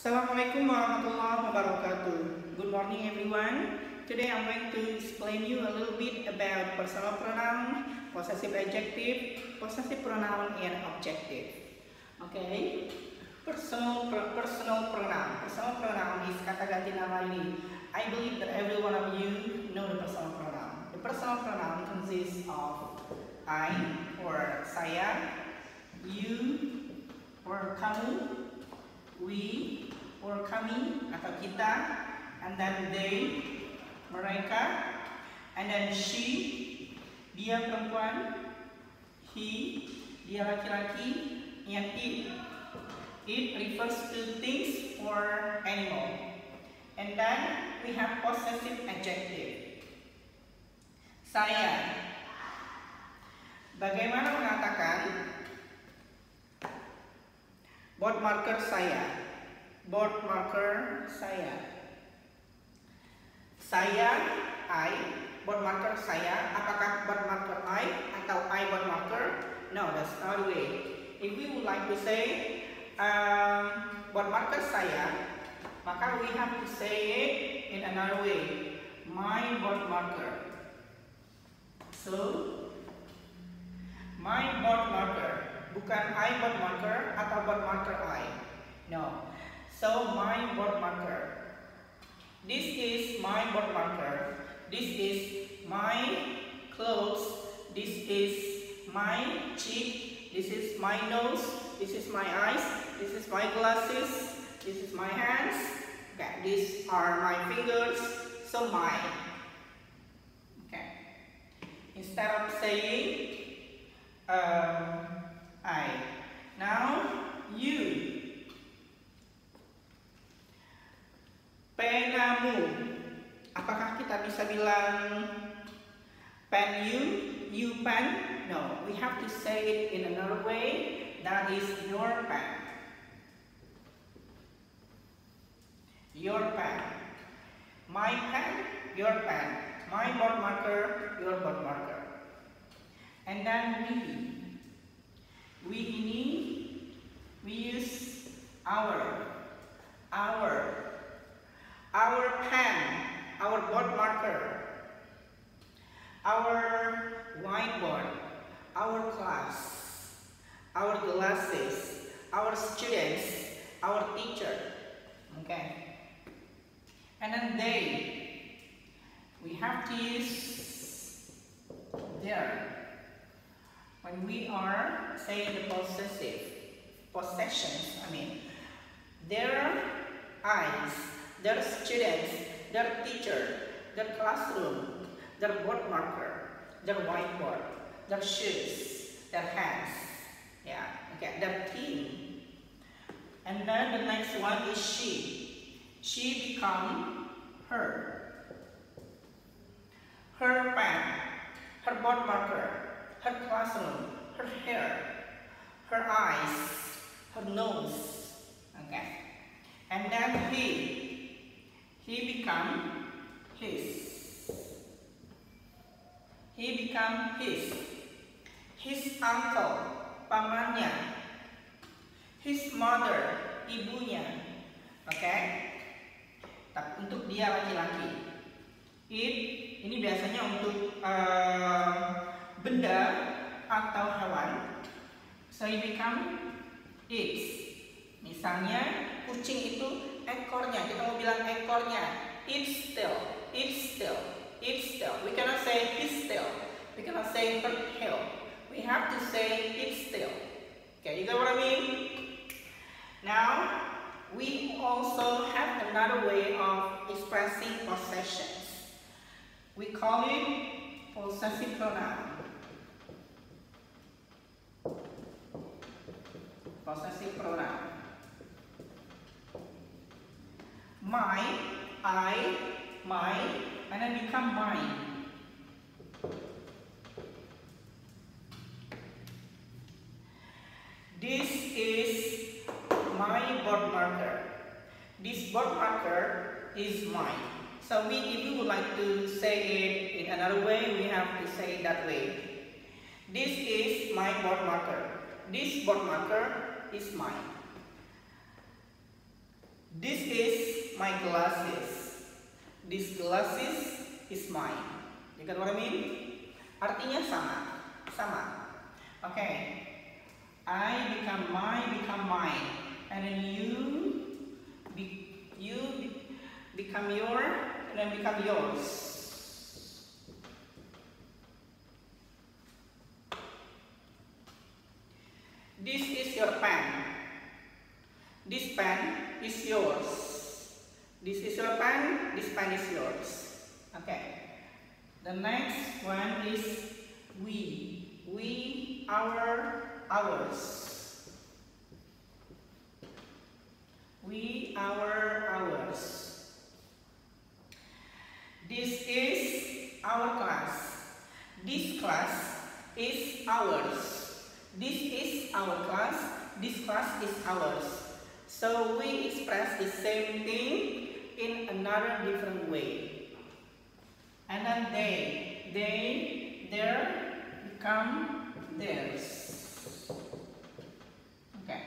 Assalamualaikum warahmatullahi wabarakatuh. Good morning everyone. Today I'm going to explain you a little bit about personal pronoun, possessive adjective, possessive pronoun, and objective. Okay. Personal pronoun. Personal pronoun is kata ganti nama ini. I believe that every one of you know the personal pronoun. The personal pronoun consists of I or saya, you or kamu, we or kami atau kita, and then they, mereka, and then she, dia perempuan, he, dia laki-laki, and it refers to things or animal. And then we have possessive adjective. Saya. Bagaimana mengatakan board marker saya? Board marker saya. Saya, I, board marker saya. Apakah board marker I atau I board marker? No, that's not the way. If we would like to say board marker saya, maka we have to say it in another way. My board marker. So, my board marker. Bukan I board marker atau board marker I. No. So my board marker. This is my board marker. This is my clothes. This is my cheek. This is my nose. This is my eyes. This is my glasses. This is my hands. Okay. These are my fingers. So my. Okay. Instead of saying I. Now you. Penamu. Apakah kita bisa bilang pen you pen? No, we have to say it in another way. That is your pen. Your pen. My pen, your pen. My board marker, your board marker. And then we ini we use our pen, our board marker, our whiteboard, our class, our glasses, our students, our teacher. Okay. And then they, we have to use their. When we are saying the possessions, their eyes, their students, their teacher, their classroom, their board marker, their whiteboard, their shoes, their hands, their team. And then the next one is she. She become her. Her pen, her board marker, her classroom, her hair, her eyes, her nose. Okay. And then he become his. He become his uncle, pamannya, his mother, ibunya. Okay. Tapi untuk dia laki-laki. Ini biasanya untuk benda atau hewan. So it become its. Misalnya kucing itu ekornya. Kita mau bilang ekornya. Its tail. We cannot say his tail. We cannot say her tail. We have to say its tail. Okay, you get what I mean? Now we also have another way of expressing possessions. We call it possessive pronoun. Possessive pronoun. My, I, my, and then become mine. This is my board marker. This board marker is mine. So if you would like to say it in another way, we have to say it that way. This is my board marker. This board marker is mine. my glasses. These glasses is mine. You get what I mean? Artinya sama. Okay. I become mine, and then you become your, and then become yours. This is your pen. This pen is yours. This is your pen. This pen is yours. Okay. The next one is we. We, ours. We, ours. This is our class. This class is ours. This is our class. This class is ours. So we express the same thing in another different way. And then their become theirs. Okay.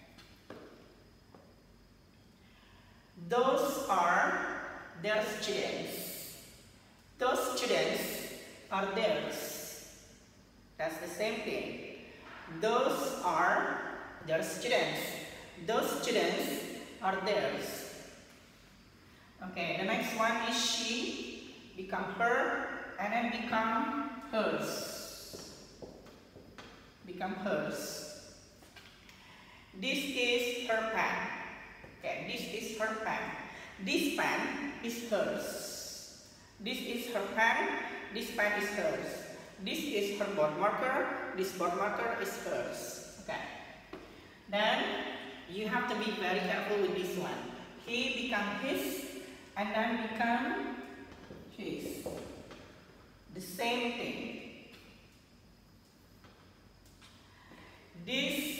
Those are their students. Those students are theirs. That's the same thing. Those are their students. Those students are theirs. Okay, the next one is she, become her, and then become hers. Become hers. This is her pen. Okay, this is her pen. This pen is hers. This is her pen. This pen is hers. This is her board marker. This board marker is hers. Okay. Then you have to be very careful with this one. He become his, and then become his. The same thing. This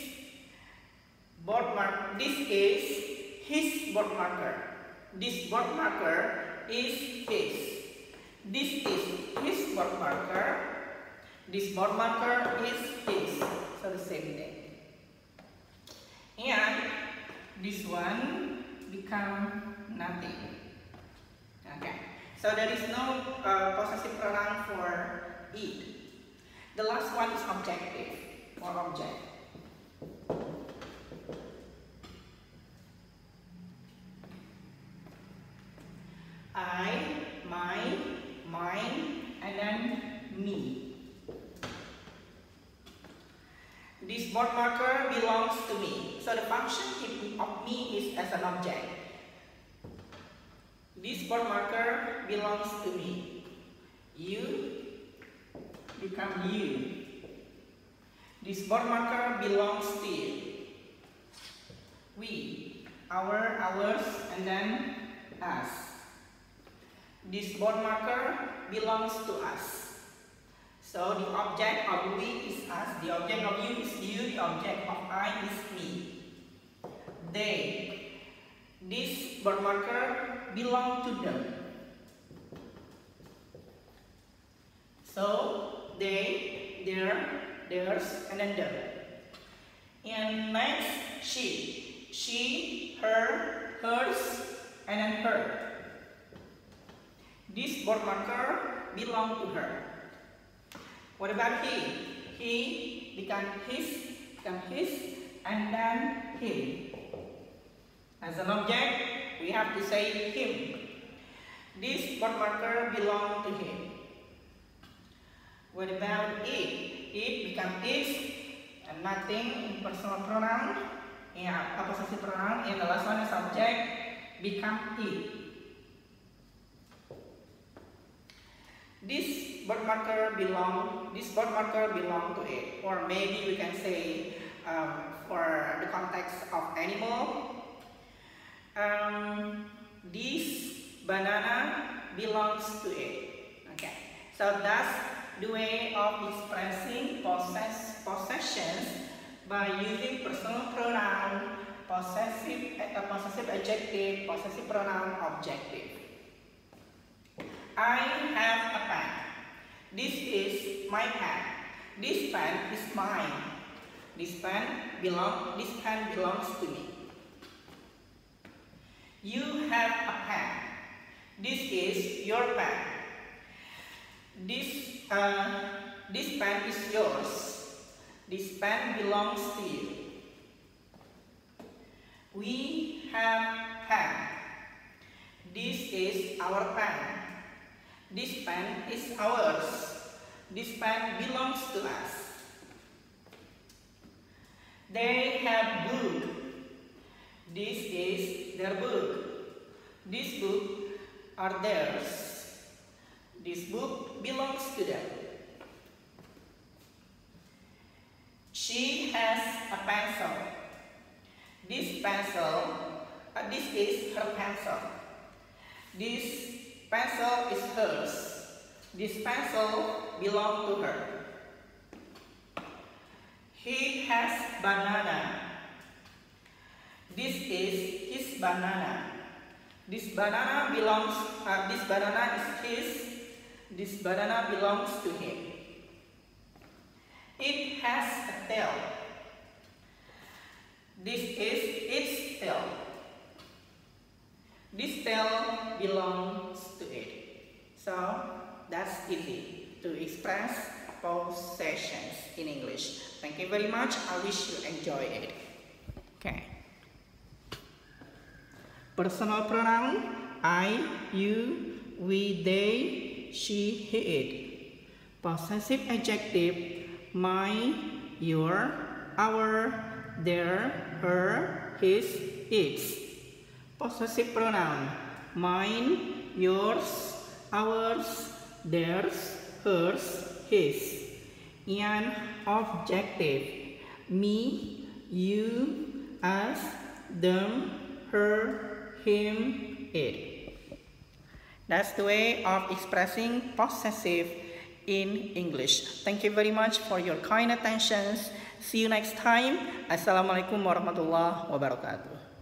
is his board marker. This board marker is his. This is his board marker. This board marker is his. So the same thing. And this one become nothing. Okay. So there is no possessive pronoun for it. The last one is objective or object. I, my, mine, and then me. This board marker belongs to me. So the function of me is as an object. This board marker belongs to me. You become you. This board marker belongs to you. We, ours, and then us. This board marker belongs to us. So the object of we is us, the object of you is you, the object of I is me. They, this board marker belong to them. So they, their, theirs, and then them. And next, she, her, hers, and then her. This board marker belong to her. What about he? He become his, and then him. As an object, we have to say him. This board marker belong to him. What about it? It become its, and nothing in personal pronoun. Yeah, a possessive pronoun. And the last one is subject, become it. This board marker belong to it, or maybe we can say for the context of animal. This banana belongs to it. Okay, so that's the way of expressing possessions by using personal pronoun, possessive adjective, possessive pronoun, objective. I have a pen. This is my pen. This pen is mine. This pen belongs to me. You have a This is your pen. This pen is yours. This pen belongs to you. We have pen. This is our pen. This pen is ours. This pen belongs to us. They have book. This is their book. This book are theirs. This book belongs to them. She has a pencil. This is her pencil. This pencil is hers. This pencil belongs to her. He has banana. This is his banana. This banana is his. This banana belongs to him. It has a tail. This is its tail. This tail belongs to it. So that's easy to express possessions in English. Thank you very much. I wish you enjoy it. Okay. Personal pronoun I, you, we, they, she, he, it. Possessive adjective mine, your, our, their, her, his, its. Possessive pronoun mine, yours, ours, theirs, hers, his. And objective me, you, us, them, her, him, it. That's the way of expressing possessive in English. Thank you very much for your kind attention. See you next time. Assalamualaikum warahmatullahi wabarakatuh.